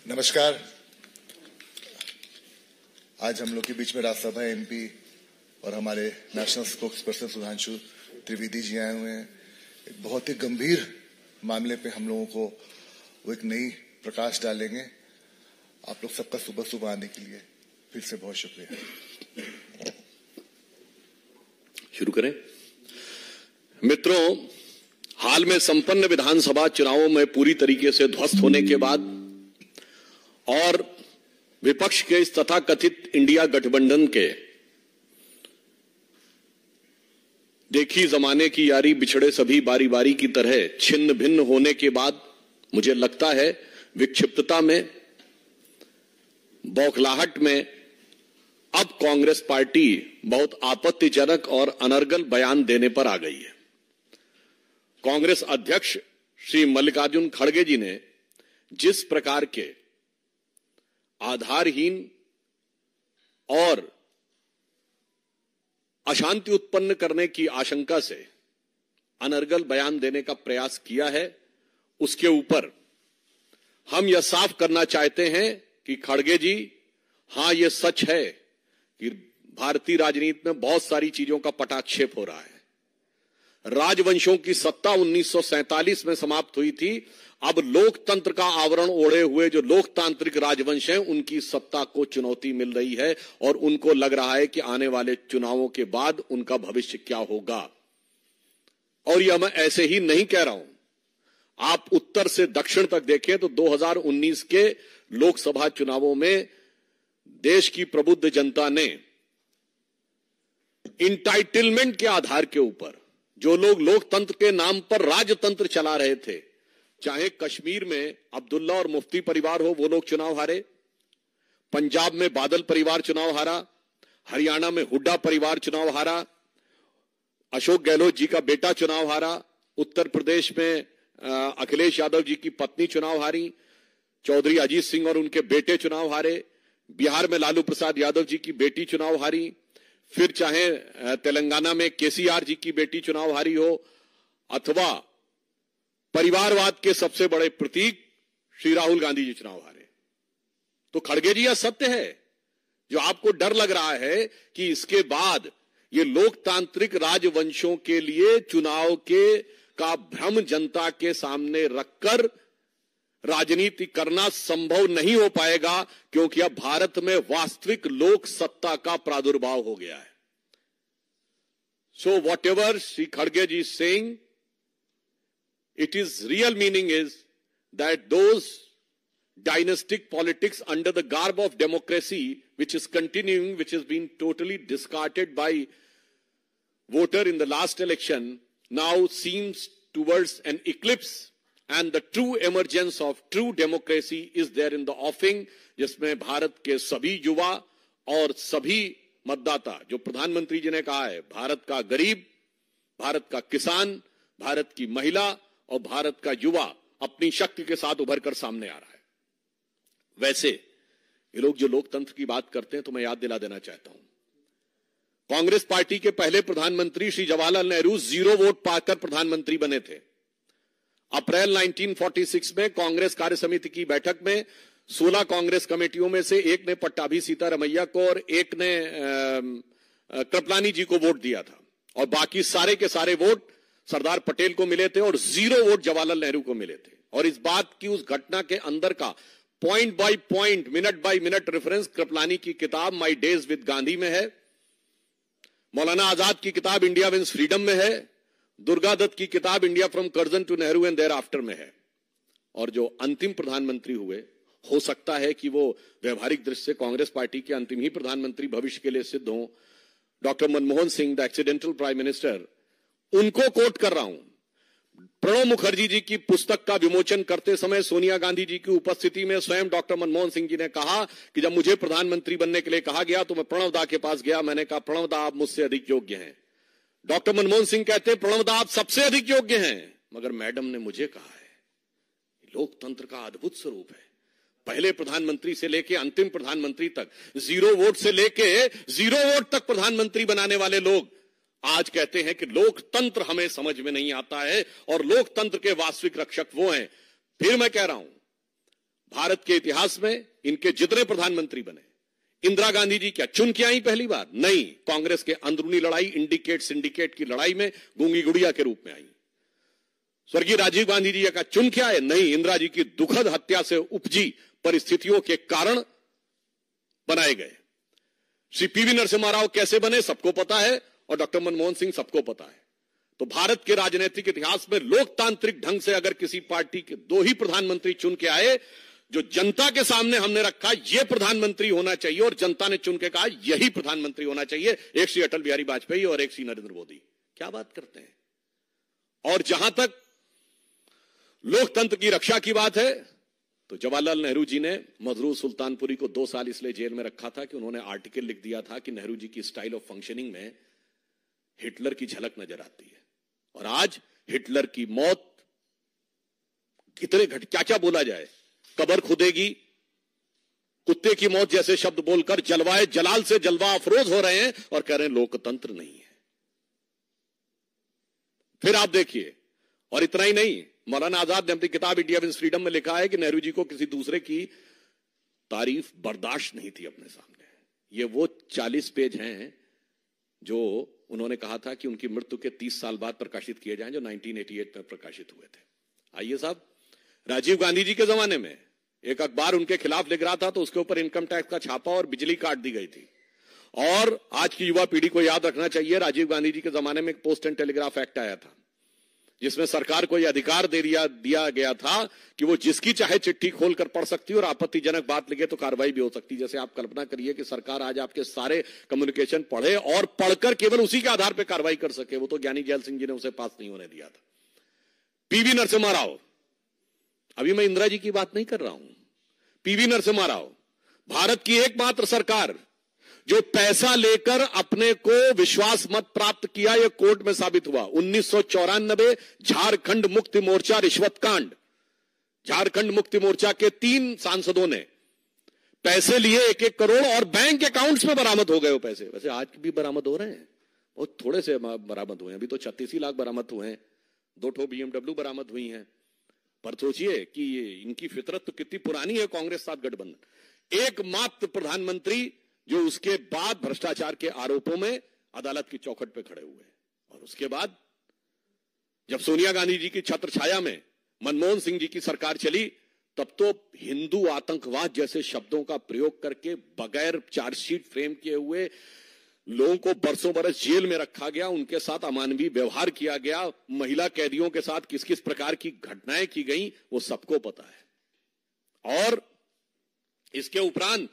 नमस्कार। आज हम लोग के बीच में राज्यसभा एमपी और हमारे national spokesperson Sudhanshu Trivedi ji आए हुए हैं। एक बहुत ही गंभीर मामले पे हम लोगों को वो एक नई प्रकाश डालेंगे। आप लोग सबका सुबह सुबह आने के लिए फिर से बहुत शुक्रिया। शुरू करें। मित्रों, हाल में संपन्न विधानसभा चुनावों में पूरी तरीके से ध्वस्त होने के बाद और विपक्ष के इस तथाकथित इंडिया गठबंधन के देखी जमाने की यारी बिछड़े सभी बारी बारी की तरह छिन्न भिन्न होने के बाद मुझे लगता है विक्षिप्तता में, बौखलाहट में अब कांग्रेस पार्टी बहुत आपत्तिजनक और अनर्गल बयान देने पर आ गई है। कांग्रेस अध्यक्ष श्री मल्लिकार्जुन खड़गे जी ने जिस प्रकार के आधारहीन और अशांति उत्पन्न करने की आशंका से अनर्गल बयान देने का प्रयास किया है, उसके ऊपर हम यह साफ करना चाहते हैं कि खड़गे जी, हां यह सच है कि भारतीय राजनीति में बहुत सारी चीजों का पटाक्षेप हो रहा है। राजवंशों की सत्ता 1947 में समाप्त हुई थी। अब लोकतंत्र का आवरण ओढ़े हुए जो लोकतांत्रिक राजवंश हैं, उनकी सत्ता को चुनौती मिल रही है और उनको लग रहा है कि आने वाले चुनावों के बाद उनका भविष्य क्या होगा। और यह मैं ऐसे ही नहीं कह रहा हूं। आप उत्तर से दक्षिण तक देखें तो 2019 के लोकसभा चुनावों में देश की प्रबुद्ध जनता ने इंटाइटलमेंट के आधार के ऊपर जो लोग लोकतंत्र के नाम पर राजतंत्र चला रहे थे, चाहे कश्मीर में अब्दुल्ला और मुफ्ती परिवार हो, वो लोग चुनाव हारे, पंजाब में बादल परिवार चुनाव हारा, हरियाणा में हुड्डा परिवार चुनाव हारा, अशोक गहलोत जी का बेटा चुनाव हारा, उत्तर प्रदेश में अखिलेश यादव जी की पत्नी चुनाव हारी, चौधरी अजीत सिंह और उनके बेटे चुनाव हारे, बिहार में लालू प्रसाद यादव जी की बेटी चुनाव हारी, फिर चाहे तेलंगाना में केसीआर जी की बेटी चुनाव हारी हो, अथवा परिवारवाद के सबसे बड़े प्रतीक श्री राहुल गांधी जी चुनाव हारे। तो खड़गे जी, यह सत्य है। जो आपको डर लग रहा है कि इसके बाद ये लोकतांत्रिक राजवंशों के लिए चुनाव का भ्रम जनता के सामने रखकर राजनीति करना संभव नहीं हो पाएगा, क्योंकि अब भारत में वास्तविक लोक सत्ता का प्रादुर्भाव हो गया है। सो वॉट एवर श्री खड़गे ji saying, it is real meaning is that those dynastic politics under the garb of democracy, which is continuing, which has been totally discarded by voter in the last election, now seems towards an eclipse, and the true emergence of true democracy is there in the offing, जिसमें भारत के सभी युवा और सभी मतदाता, जो प्रधानमंत्री जी ने कहा है, भारत का गरीब, भारत का किसान, भारत की महिला और भारत का युवा अपनी शक्ति के साथ उभर कर सामने आ रहा है। वैसे ये लोग जो लोकतंत्र की बात करते हैं, तो मैं याद दिला देना चाहता हूं, कांग्रेस पार्टी के पहले प्रधानमंत्री श्री जवाहरलाल नेहरू 0 वोट पाकर प्रधानमंत्री बने थे। अप्रैल 1946 में कांग्रेस कार्य समिति की बैठक में 16 कांग्रेस कमेटियों में से एक ने पट्टाभी सीतारमैया को और एक ने कृपलानी जी को वोट दिया था, और बाकी सारे के सारे वोट सरदार पटेल को मिले थे और 0 वोट जवाहरलाल नेहरू को मिले थे। और इस बात की, उस घटना के अंदर का point by point, minute by minute reference Kripalani की किताब माई डेज विद गांधी में है, मौलाना आजाद की किताब इंडिया विंस फ्रीडम में है, दुर्गा दत्त की किताब India from Curzon to Nehru and thereafter में है। और जो अंतिम प्रधानमंत्री हुए, हो सकता है कि वो व्यवहारिक दृष्टि से कांग्रेस पार्टी के अंतिम ही प्रधानमंत्री भविष्य के लिए सिद्ध हों, doctor Manmohan Singh, the accidental prime minister, उनको कोट कर रहा हूं। प्रणब मुखर्जी जी की पुस्तक का विमोचन करते समय सोनिया गांधी जी की उपस्थिति में स्वयं डॉक्टर मनमोहन सिंह जी ने कहा कि जब मुझे प्रधानमंत्री बनने के लिए कहा गया तो मैं प्रणब दा के पास गया, मैंने कहा प्रणब दा आप मुझसे अधिक योग्य हैं। डॉक्टर मनमोहन सिंह कहते हैं प्रणब दा आप सबसे अधिक योग्य हैं, मगर मैडम ने मुझे कहा है। लोकतंत्र का अद्भुत स्वरूप है। पहले प्रधानमंत्री से लेके अंतिम प्रधानमंत्री तक, 0 वोट से लेके 0 वोट तक प्रधानमंत्री बनाने वाले लोग आज कहते हैं कि लोकतंत्र हमें समझ में नहीं आता है और लोकतंत्र के वास्तविक रक्षक वो हैं। फिर मैं कह रहा हूं, भारत के इतिहास में इनके जितने प्रधानमंत्री बने, इंदिरा गांधी जी क्या चुन के आई पहली बार? नहीं, कांग्रेस के अंदरूनी लड़ाई, इंडिकेट सिंडिकेट की लड़ाई में गूंगी गुड़िया के रूप में आई। स्वर्गीय राजीव गांधी जी का चुन के आए? नहीं, इंदिरा जी की दुखद हत्या से उपजी परिस्थितियों के कारण बनाए गए। श्री पीवी नरसिम्हा राव कैसे बने सबको पता है, और डॉक्टर मनमोहन सिंह सबको पता है। तो भारत के राजनीतिक इतिहास में लोकतांत्रिक ढंग से अगर किसी पार्टी के 2 ही प्रधानमंत्री चुन के आए, जो जनता के सामने हमने रखा यह प्रधानमंत्री होना चाहिए, और जनता ने चुन के कहा यही प्रधानमंत्री होना चाहिए, एक श्री अटल बिहारी वाजपेयी और एक श्री नरेंद्र मोदी। क्या बात करते हैं। और जहां तक लोकतंत्र की रक्षा की बात है, तो जवाहरलाल नेहरू जी ने मजरूर सुल्तानपुरी को 2 साल इसलिए जेल में रखा था कि उन्होंने आर्टिकल लिख दिया था कि नेहरू जी की स्टाइल ऑफ फंक्शनिंग में हिटलर की झलक नजर आती है। और आज हिटलर की मौत कितने क्या क्या बोला जाए, कब्र खुदेगी, कुत्ते की मौत जैसे शब्द बोलकर जलवाए जलाल से जलवा अफरोज हो रहे हैं और कह रहे हैं लोकतंत्र नहीं है। फिर आप देखिए, और इतना ही नहीं, मौलाना आजाद ने अपनी किताब इंडिया विंस फ्रीडम में लिखा है कि नेहरू जी को किसी दूसरे की तारीफ बर्दाश्त नहीं थी अपने सामने। ये वो 40 पेज हैं जो उन्होंने कहा था कि उनकी मृत्यु के 30 साल बाद प्रकाशित किए जाएं, जो 1988 में प्रकाशित हुए थे। आइए साहब, राजीव गांधी जी के जमाने में एक अखबार उनके खिलाफ लिख रहा था तो उसके ऊपर इनकम टैक्स का छापा और बिजली काट दी गई थी। और आज की युवा पीढ़ी को याद रखना चाहिए, राजीव गांधी जी के जमाने में एक पोस्ट एंड टेलीग्राफ एक्ट आया था, जिसमें सरकार को यह अधिकार दिया गया था कि वो जिसकी चाहे चिट्ठी खोलकर पढ़ सकती और आपत्तिजनक बात लिखे तो कार्रवाई भी हो सकती। जैसे आप कल्पना करिए कि सरकार आज आपके सारे कम्युनिकेशन पढ़े और पढ़कर केवल उसी के आधार पर कार्रवाई कर सके। वो तो ज्ञानी जैल सिंह जी ने उसे पास नहीं होने दिया था। पीवी नरसिम्हा राव, अभी मैं इंदिरा जी की बात नहीं कर रहा हूं, पीवी नरसिम्हा राव, भारत की एकमात्र सरकार जो पैसा लेकर अपने को विश्वास मत प्राप्त किया, यह कोर्ट में साबित हुआ। 1994 झारखंड मुक्ति मोर्चा रिश्वत कांड, झारखंड मुक्ति मोर्चा के 3 सांसदों ने पैसे लिए 1-1 करोड़ और बैंक अकाउंट्स में बरामद हो गए वो पैसे। वैसे आज भी बरामद हो रहे हैं, बहुत थोड़े से बरामद हुए हैं, अभी तो 36 लाख बरामद हुए हैं, 2 ठो BMW बरामद हुई हैं। पर सोचिए कि इनकी फितरत तो कितनी पुरानी है कांग्रेस साथ गठबंधन। एकमात्र प्रधानमंत्री जो उसके बाद भ्रष्टाचार के आरोपों में अदालत की चौखट पे खड़े हुए। और उसके बाद जब सोनिया गांधी जी की छत्र छाया में मनमोहन सिंह जी की सरकार चली, तब तो हिंदू आतंकवाद जैसे शब्दों का प्रयोग करके बगैर चार्जशीट फ्रेम किए हुए लोगों को बरसों बरस जेल में रखा गया, उनके साथ अमानवीय व्यवहार किया गया, महिला कैदियों के साथ किस किस प्रकार की घटनाएं की गई वो सबको पता है। और इसके उपरांत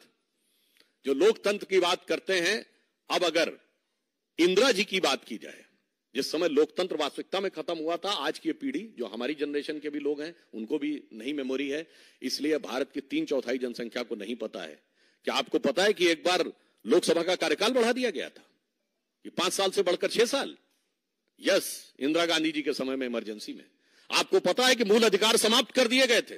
जो लोकतंत्र की बात करते हैं, अब अगर इंदिरा जी की बात की जाए, जिस समय लोकतंत्र वास्तविकता में खत्म हुआ था, आज की पीढ़ी जो हमारी जनरेशन के भी लोग हैं उनको भी नहीं मेमोरी है, इसलिए भारत की 3/4 जनसंख्या को नहीं पता है। क्या आपको पता है कि एक बार लोकसभा का कार्यकाल बढ़ा दिया गया था, कि 5 साल से बढ़कर 6 साल? यस, इंदिरा गांधी जी के समय में इमरजेंसी में। आपको पता है कि मूल अधिकार समाप्त कर दिए गए थे।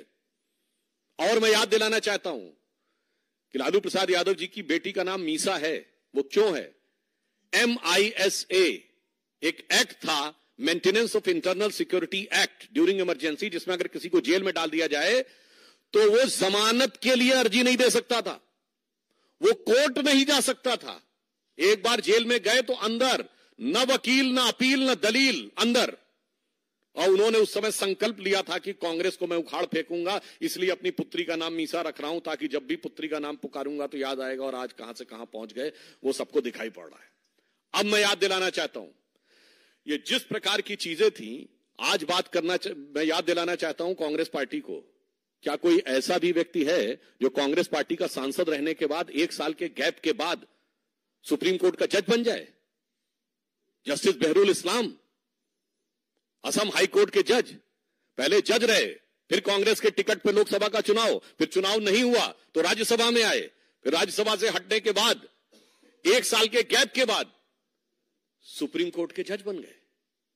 और मैं याद दिलाना चाहता हूं कि लालू प्रसाद यादव जी की बेटी का नाम मीसा है। वो क्यों है? MISA एक एक्ट था, maintenance of internal security act during emergency, जिसमें अगर किसी को जेल में डाल दिया जाए तो वो जमानत के लिए अर्जी नहीं दे सकता था, वो कोर्ट नहीं जा सकता था। एक बार जेल में गए तो अंदर, न वकील, न अपील, न दलील, अंदर। और उन्होंने उस समय संकल्प लिया था कि कांग्रेस को मैं उखाड़ फेंकूंगा, इसलिए अपनी पुत्री का नाम मीसा रख रहा हूं ताकि जब भी पुत्री का नाम पुकारूंगा तो याद आएगा। और आज कहां से कहां पहुंच गए वो सबको दिखाई पड़ रहा है। अब मैं याद दिलाना चाहता हूं, ये जिस प्रकार की चीजें थी, आज मैं याद दिलाना चाहता हूं कांग्रेस पार्टी को, क्या कोई ऐसा भी व्यक्ति है जो कांग्रेस पार्टी का सांसद रहने के बाद 1 साल के गैप के बाद सुप्रीम कोर्ट का जज बन जाए? Justice Baharul Islam, Assam high court के जज, पहले जज रहे, फिर कांग्रेस के टिकट पे लोकसभा का चुनाव, फिर चुनाव नहीं हुआ तो राज्यसभा में आए, फिर राज्यसभा से हटने के बाद 1 साल के गैप के बाद सुप्रीम कोर्ट के जज बन गए।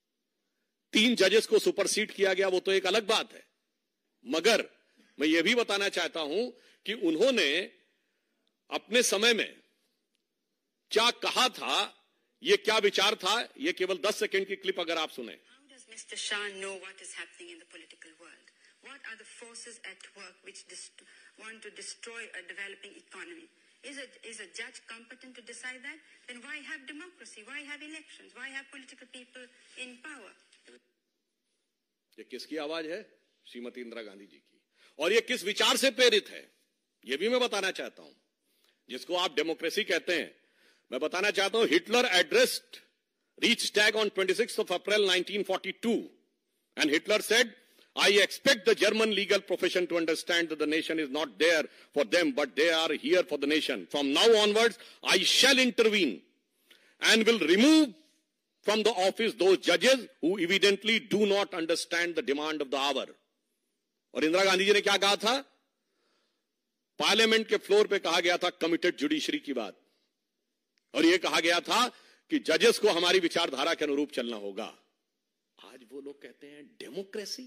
3 जजेस को सुपरसीड किया गया, वो तो एक अलग बात है। मगर मैं ये भी बताना चाहता हूं कि उन्होंने अपने समय में क्या कहा था, ये क्या विचार था, ये केवल 10 सेकंड की क्लिप अगर आप सुने। Mr. Shah know what is happening in the political world? What are the forces at work which want to destroy a developing economy? Is a judge competent to decide that? Then why have democracy? Why have elections? Why have political people in power? ये किसकी आवाज है? श्रीमती इंदिरा गांधी जी की। और ये किस विचार से प्रेरित है, ये भी मैं बताना चाहता हूं। जिसको आप डेमोक्रेसी कहते हैं, मैं बताना चाहता हूं, Hitler addressed Reichstag on 26th of April 1942, and Hitler said, I expect the German legal profession to understand that the nation is not there for them, but they are here for the nation. From now onwards, I shall intervene and will remove from the office those judges who evidently do not understand the demand of the hour. और इंदिरा गांधी जी ने क्या कहा था? Parliament के floor पे कहा गया था कमिटेड जुडिशरी की बात, और यह कहा गया था कि जजेस को हमारी विचारधारा के अनुरूप चलना होगा। आज वो लोग कहते हैं डेमोक्रेसी।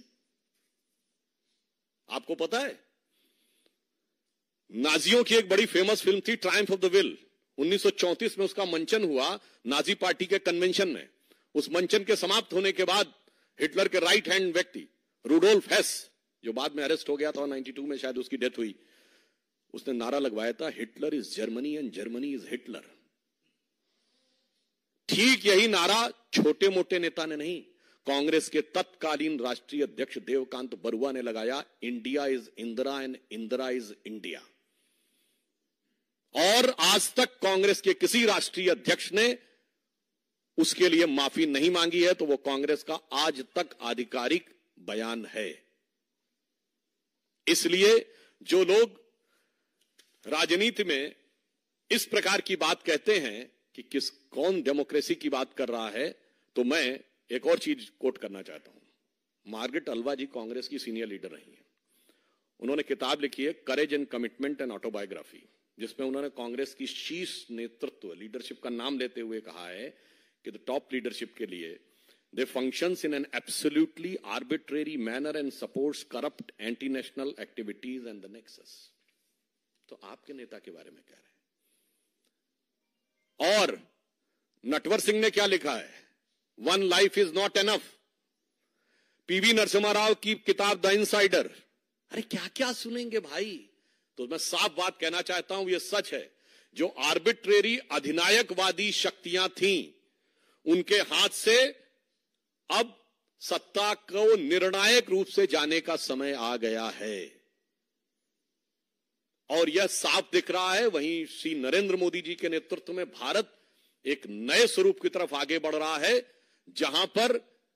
आपको पता है, नाजियों की एक बड़ी फेमस फिल्म थी ट्रायम्फ ऑफ द विल। 1934 में उसका मंचन हुआ नाजी पार्टी के कन्वेंशन में। उस मंचन के समाप्त होने के बाद हिटलर के राइट हैंड व्यक्ति रूडोल्फ हेस, जो बाद में अरेस्ट हो गया था 92 में शायद उसकी डेथ हुई, उसने नारा लगवाया था, Hitler is Germany and Germany is Hitler. ठीक यही नारा छोटे मोटे नेता ने नहीं, कांग्रेस के तत्कालीन राष्ट्रीय अध्यक्ष देवकांत बरुआ ने लगाया, India is Indira and Indira is India. और आज तक कांग्रेस के किसी राष्ट्रीय अध्यक्ष ने उसके लिए माफी नहीं मांगी है, तो वो कांग्रेस का आज तक आधिकारिक बयान है। इसलिए जो लोग राजनीति में इस प्रकार की बात कहते हैं कि कौन डेमोक्रेसी की बात कर रहा है, तो मैं एक और चीज कोट करना चाहता हूं। मार्गरेट अल्वा जी कांग्रेस की सीनियर लीडर रही हैं। उन्होंने किताब लिखी है courage and commitment and autobiography, जिसमें उन्होंने कांग्रेस की शीर्ष नेतृत्व लीडरशिप का नाम लेते हुए कहा है कि द टॉप लीडरशिप के लिए they functions in an absolutely arbitrary manner and supports corrupt anti national activities and the nexus. तो आपके नेता के बारे में कह रहे हैं। और नटवर सिंह ने क्या लिखा है, one life is not enough. PV Narasimha Rao की किताब द इनसाइडर। अरे क्या क्या सुनेंगे भाई। तो मैं साफ बात कहना चाहता हूं, यह सच है, जो आर्बिट्रेरी अधिनायकवादी शक्तियां थीं, उनके हाथ से अब सत्ता को निर्णायक रूप से जाने का समय आ गया है। और यह साफ दिख रहा है। वहीं श्री नरेंद्र मोदी जी के नेतृत्व में भारत एक नए स्वरूप की तरफ आगे बढ़ रहा है, जहां पर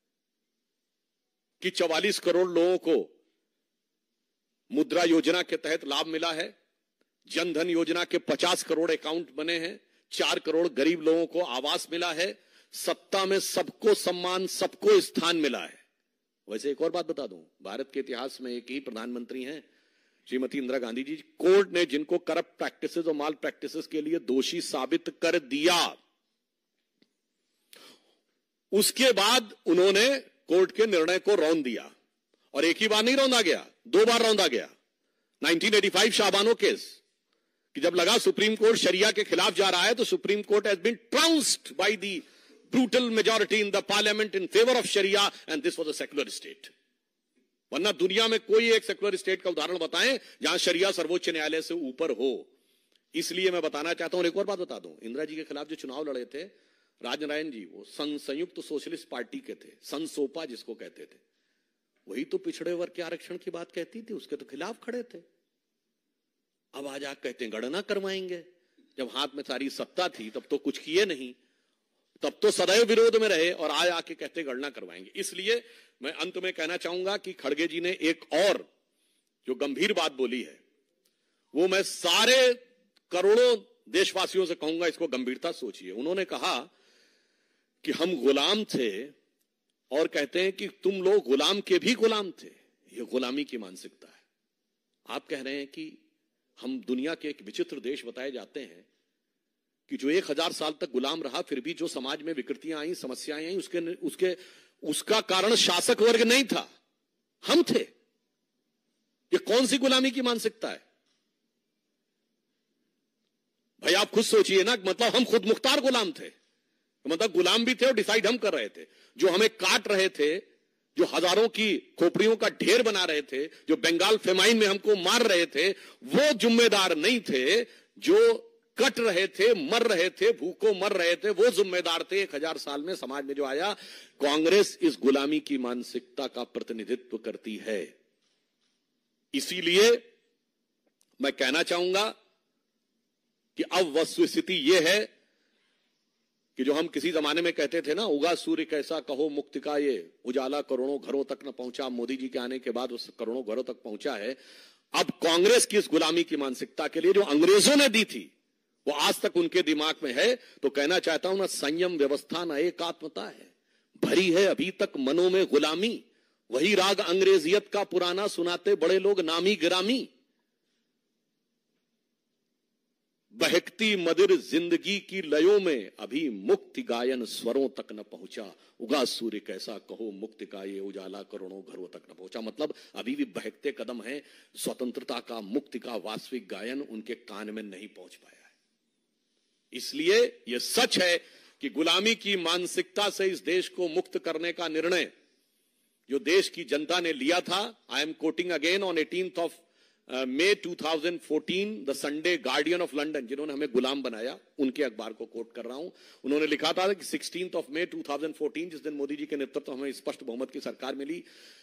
कि 44 करोड़ लोगों को मुद्रा योजना के तहत लाभ मिला है। जनधन योजना के 50 करोड़ अकाउंट बने हैं। 4 करोड़ गरीब लोगों को आवास मिला है। सत्ता में सबको सम्मान, सबको स्थान मिला है। वैसे एक और बात बता दूं, भारत के इतिहास में एक ही प्रधानमंत्री हैं, श्रीमती इंदिरा गांधी जी। कोर्ट ने जिनको करप्ट प्रैक्टिसेस और माल प्रैक्टिसेस के लिए दोषी साबित कर दिया, उसके बाद उन्होंने कोर्ट के निर्णय को रौंद दिया। और एक ही बार नहीं रौंदा गया, 2 बार रौंदा गया। 1985 शाबानो केस, कि जब लगा सुप्रीम कोर्ट शरिया के खिलाफ जा रहा है, तो supreme court has been trounced by the brutal majority in the parliament in favour of sharia, and this was a secular state. वरना दुनिया में कोई एक सेक्युलर स्टेट का उदाहरण बताएं जहां शरिया सर्वोच्च न्यायालय से ऊपर हो। इसलिए मैं बताना चाहता हूं, और एक और बात बता दूं, इंदिरा जी के खिलाफ जो चुनाव लड़े थे राजनारायण जी, वो संयुक्त सोशलिस्ट पार्टी के थे, संसोपा जिसको कहते थे। वही तो पिछड़े वर्ग के आरक्षण की बात कहती थी, उसके तो खिलाफ खड़े थे। अब आज आप कहते हैं गणना करवाएंगे। जब हाथ में सारी सत्ता थी तब तो कुछ किए नहीं, तब तो सदैव विरोध में रहे, और आज आके कहते गणना करवाएंगे। इसलिए मैं अंत में कहना चाहूंगा कि खड़गे जी ने एक और जो गंभीर बात बोली है, वो मैं सारे करोड़ों देशवासियों से कहूंगा, इसको गंभीरता सोचिए। उन्होंने कहा कि हम गुलाम थे, और कहते हैं कि तुम लोग गुलाम के भी गुलाम थे। ये गुलामी की मानसिकता है। आप कह रहे हैं कि हम दुनिया के एक विचित्र देश बताए जाते हैं कि जो 1000 साल तक गुलाम रहा, फिर भी जो समाज में विकृतियां आई, समस्याएं आई, उसका कारण शासक वर्ग नहीं था, हम थे। ये कौन सी गुलामी की मानसिकता है भाई? आप खुद सोचिए ना। मतलब हम खुद मुख्तार गुलाम थे, मतलब गुलाम भी थे और डिसाइड हम कर रहे थे। जो हमें काट रहे थे, जो हजारों की खोपड़ियों का ढेर बना रहे थे, जो बंगाल फेमाइन में हमको मार रहे थे, वो जिम्मेदार नहीं थे। जो कट रहे थे, मर रहे थे, भूखों मर रहे थे, वो जिम्मेदार थे। 1000 साल में समाज में जो आया, कांग्रेस इस गुलामी की मानसिकता का प्रतिनिधित्व करती है। इसीलिए मैं कहना चाहूंगा कि अब वस्तुस्थिति यह है कि जो हम किसी जमाने में कहते थे ना, उगा सूर्य कैसा कहो मुक्ति का ये उजाला करोड़ों घरों तक न पहुंचा, मोदी जी के आने के बाद उस करोड़ों घरों तक पहुंचा है। अब कांग्रेस की इस गुलामी की मानसिकता के लिए जो अंग्रेजों ने दी थी, वो आज तक उनके दिमाग में है। तो कहना चाहता हूं ना, संयम व्यवस्था न एकात्मता है, भरी है अभी तक मनों में गुलामी। वही राग अंग्रेजियत का पुराना सुनाते बड़े लोग नामी गिरामी। बहकती मदिर जिंदगी की लयों में अभी मुक्ति गायन स्वरों तक न पहुंचा। उगा सूर्य कैसा कहो मुक्ति का ये उजाला करोड़ों घरों तक न पहुंचा। मतलब अभी भी बहकते कदम हैं, स्वतंत्रता का, मुक्ति का वास्तविक गायन उनके कान में नहीं पहुंच पाया है। इसलिए यह सच है कि गुलामी की मानसिकता से इस देश को मुक्त करने का निर्णय जो देश की जनता ने लिया था, I am quoting again, on 18th of May 2014 the Sunday Guardian of London, जिन्होंने हमें गुलाम बनाया, उनके अखबार को कोट कर रहा हूं। उन्होंने लिखा था कि 16th of May 2014, जिस दिन मोदी जी के नेतृत्व हमें स्पष्ट बहुमत की सरकार मिली,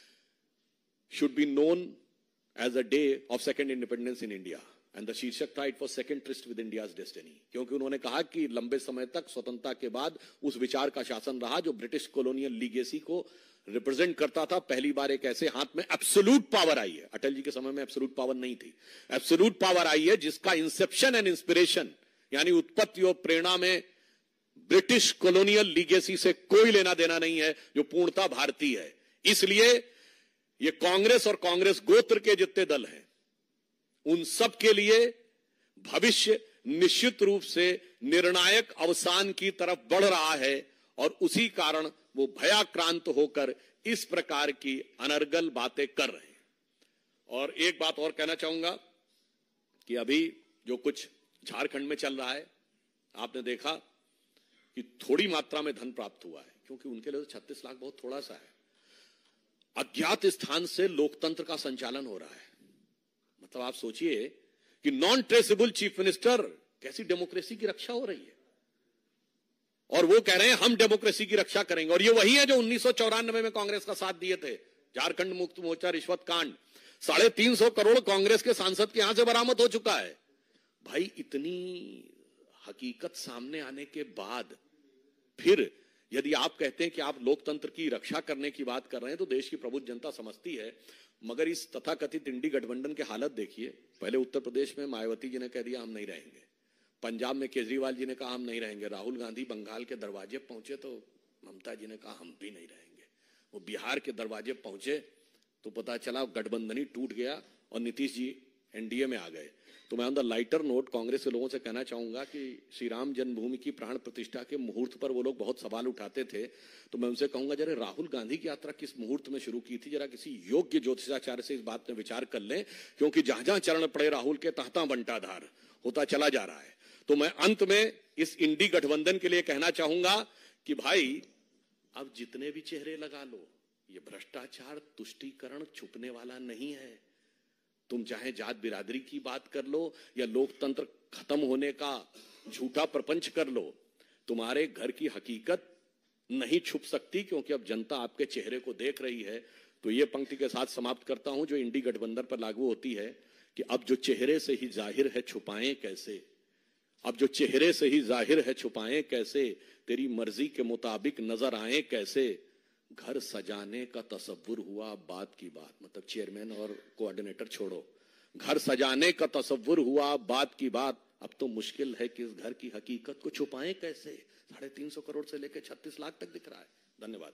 should be known as a day of second independence in India. And the शीर्षक था, it was second tryst with India's destiny. क्योंकि उन्होंने कहा कि लंबे समय तक स्वतंत्रता के बाद उस विचार का शासन रहा जो ब्रिटिश कॉलोनियल लीगेसी को रिप्रेजेंट करता था। पहली बार एक ऐसे हाथ में एब्सोल्यूट पावर आई है, अटल जी के समय में एब्सोल्यूट पावर नहीं थी, एब्सोल्यूट पावर आई है जिसका इंसेप्शन एंड इंस्पिरेशन यानी उत्पत्ति और प्रेरणा में ब्रिटिश कॉलोनियल लीगेसी से कोई लेना देना नहीं है, जो पूर्णता भारतीय है। इसलिए ये कांग्रेस और कांग्रेस गोत्र के जितने दल हैं, उन सब के लिए भविष्य निश्चित रूप से निर्णायक अवसान की तरफ बढ़ रहा है। और उसी कारण वो भयाक्रांत होकर इस प्रकार की अनर्गल बातें कर रहे हैं। और एक बात और कहना चाहूंगा कि अभी जो कुछ झारखंड में चल रहा है, आपने देखा कि थोड़ी मात्रा में धन प्राप्त हुआ है, क्योंकि उनके लिए तो 36 लाख बहुत थोड़ा सा है। अज्ञात स्थान से लोकतंत्र का संचालन हो रहा है। मतलब आप सोचिए कि नॉन ट्रेसेबल चीफ मिनिस्टर, कैसी डेमोक्रेसी की रक्षा हो रही है। और वो कह रहे हैं हम डेमोक्रेसी की रक्षा करेंगे। और ये वही है जो 1994 में कांग्रेस का साथ दिए थे। झारखंड मुक्त मोर्चा रिश्वत कांड, 350 करोड़ कांग्रेस के सांसद के यहां से बरामद हो चुका है। भाई, इतनी हकीकत सामने आने के बाद फिर यदि आप कहते हैं कि आप लोकतंत्र की रक्षा करने की बात कर रहे हैं, तो देश की प्रबुद्ध जनता समझती है। मगर इस तथाकथित इंडी गठबंधन के हालत देखिए। पहले उत्तर प्रदेश में मायावती जी ने कह दिया हम नहीं रहेंगे, पंजाब में केजरीवाल जी ने कहा हम नहीं रहेंगे, राहुल गांधी बंगाल के दरवाजे पहुंचे तो ममता जी ने कहा हम भी नहीं रहेंगे, वो बिहार के दरवाजे पहुंचे तो पता चला गठबंधन ही टूट गया और नीतीश जी एनडीए में आ गए। तो मैं on the lighter note Congress के लोगों से कहना चाहूंगा कि श्री राम जन्मभूमि की प्राण प्रतिष्ठा के मुहूर्त पर वो लोग बहुत सवाल उठाते थे। तो मैं उनसे कहूंगा, जरा राहुल गांधी की यात्रा किस मुहूर्त में शुरू की थी, जरा किसी योग्य ज्योतिषाचार्य से इस बात में विचार कर लें, क्योंकि जहां जहां चरण पड़े राहुल के तहता बंटाधार होता चला जा रहा है। तो मैं अंत में इस इंडी गठबंधन के लिए कहना चाहूंगा कि भाई, अब जितने भी चेहरे लगा लो, ये भ्रष्टाचार तुष्टीकरण छुपने वाला नहीं है। तुम चाहे जात बिरादरी की बात कर लो या लोकतंत्र खत्म होने का झूठा प्रपंच कर लो, तुम्हारे घर की हकीकत नहीं छुप सकती, क्योंकि अब जनता आपके चेहरे को देख रही है। तो ये पंक्ति के साथ समाप्त करता हूं जो इंडी गठबंधन पर लागू होती है कि अब जो चेहरे से ही जाहिर है छुपाएं कैसे, अब जो चेहरे से ही जाहिर है छुपाएं कैसे, तेरी मर्जी के मुताबिक नजर आए कैसे, घर सजाने का तसव्वुर हुआ बात की बात। मतलब चेयरमैन और कोऑर्डिनेटर छोड़ो, घर सजाने का तसव्वुर हुआ बात की बात। अब तो मुश्किल है कि इस घर की हकीकत को छुपाएं कैसे। 350 करोड़ से लेकर 36 लाख तक दिख रहा है। धन्यवाद।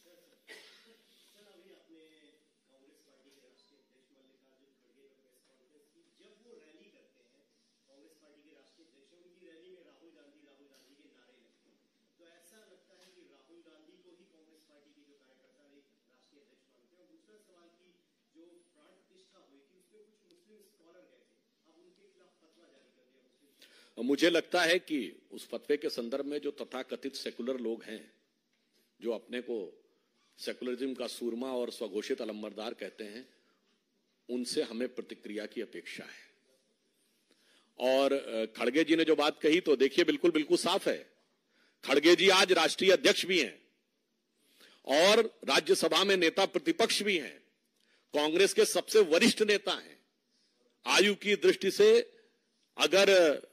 मुझे लगता है कि उस फतवे के संदर्भ में जो तथाकथित सेकुलर लोग हैं, जो अपने को सेकुलरिज्म का सूरमा और स्वघोषित अलंबरदार कहते हैं, उनसे हमें प्रतिक्रिया की अपेक्षा है। और खड़गे जी ने जो बात कही तो देखिए बिल्कुल बिल्कुल साफ है। खड़गे जी आज राष्ट्रीय अध्यक्ष भी हैं और राज्यसभा में नेता प्रतिपक्ष भी हैं, कांग्रेस के सबसे वरिष्ठ नेता हैं। आयु की दृष्टि से अगर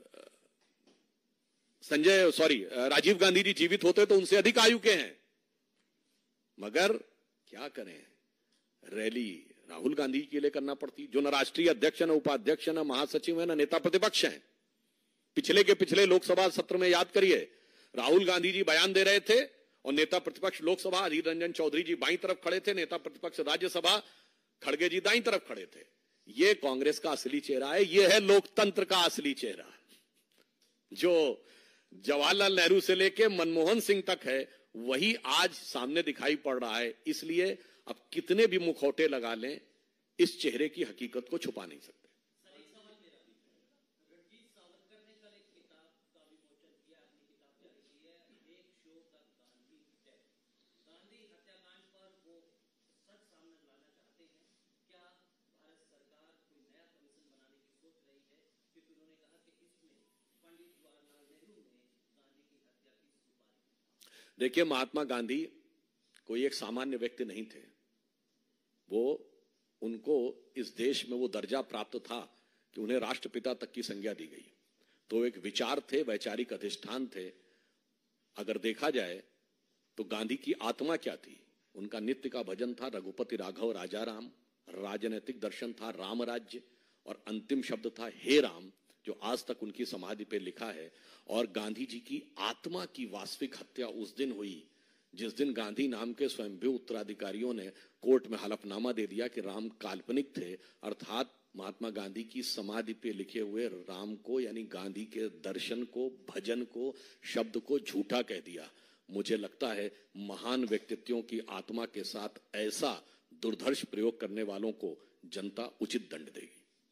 राजीव गांधी जी जीवित होते तो उनसे अधिक आयु के हैं, मगर क्या करें, रैली राहुल गांधी के लिए करना पड़ती, जो न राष्ट्रीय अध्यक्ष, न उपाध्यक्ष, न महासचिव है, न नेता प्रतिपक्ष हैं। पिछले लोकसभा सत्र में याद करिए, राहुल गांधी जी बयान दे रहे थे और नेता प्रतिपक्ष लोकसभा अधीर रंजन चौधरी जी बाईं तरफ खड़े थे, नेता प्रतिपक्ष राज्यसभा खड़गे जी दाईं तरफ खड़े थे। ये कांग्रेस का असली चेहरा है, ये है लोकतंत्र का असली चेहरा, जो जवाहरलाल नेहरू से लेके मनमोहन सिंह तक है, वही आज सामने दिखाई पड़ रहा है। इसलिए अब कितने भी मुखौटे लगा लें, इस चेहरे की हकीकत को छुपा नहीं सकते। देखिए, महात्मा गांधी कोई एक सामान्य व्यक्ति नहीं थे। उनको इस देश में वो दर्जा प्राप्त था कि उन्हें राष्ट्रपिता तक की संज्ञा दी गई। तो एक विचार थे, वैचारिक अधिष्ठान थे। अगर देखा जाए तो गांधी की आत्मा क्या थी? उनका नित्य का भजन था रघुपति राघव राजा राम, राजनैतिक दर्शन था राम राज्य, और अंतिम शब्द था हे राम, जो आज तक उनकी समाधि पे लिखा है। और गांधी जी की आत्मा की वास्तविक हत्या उस दिन हुई जिस दिन गांधी नाम के स्वयंभू उत्तराधिकारियों ने कोर्ट में हलफनामा दे दिया कि राम काल्पनिक थे, अर्थात महात्मा गांधी की समाधि पे लिखे हुए राम को, यानी गांधी के दर्शन को, भजन को, शब्द को झूठा कह दिया। मुझे लगता है महान व्यक्तित्वों की आत्मा के साथ ऐसा दुर्धर्ष प्रयोग करने वालों को जनता उचित दंड देगी।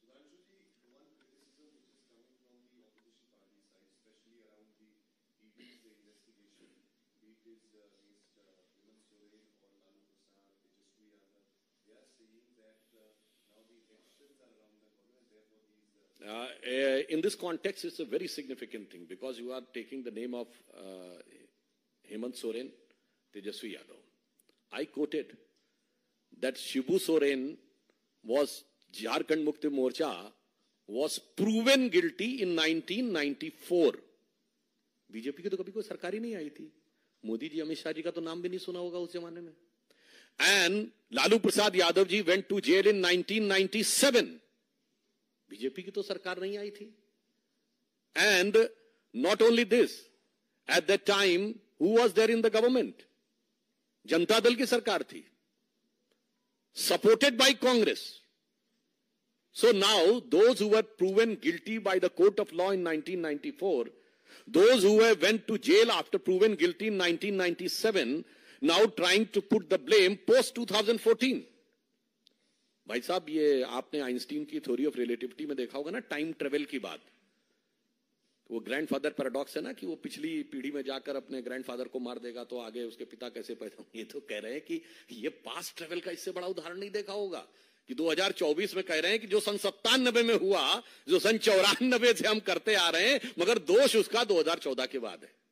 In this context, it's a very significant thing because you are taking the name of Hemant Soren, Tejaswi Yadav. I quoted that Shibu Soren was Jharkhand Mukti Morcha was proven guilty in 1994. BJP की तो कभी कोई सरकार ही नहीं आई थी। मोदी जी, अमित शाह जी का तो नाम भी नहीं सुना होगा उस जमाने में। And Lalu Prasad Yadav ji went to jail in 1997. BJP की तो सरकार नहीं आई थी। And not only this, at that time, who was there in the government? Janata Dal की सरकार थी, supported by Congress. So now, those who were proven guilty by the court of law in 1994, those who went to jail after proven guilty in 1997, now trying to put the blame post 2014. भाई साहब, ये आपने Einstein की theory of relativity में देखा होगा ना, time travel की बात। तो वो ग्रैंडफादर पैराडॉक्स है ना कि वो पिछली पीढ़ी में जाकर अपने ग्रैंडफादर को मार देगा तो आगे उसके पिता कैसे पैदा होंगे। ये तो कह रहे हैं कि ये पास्ट ट्रेवल का इससे बड़ा उदाहरण नहीं देखा होगा कि 2024 में कह रहे हैं कि जो सन 97 में हुआ, जो सन 94 से हम करते आ रहे हैं, मगर दोष उसका 2014 के बाद है।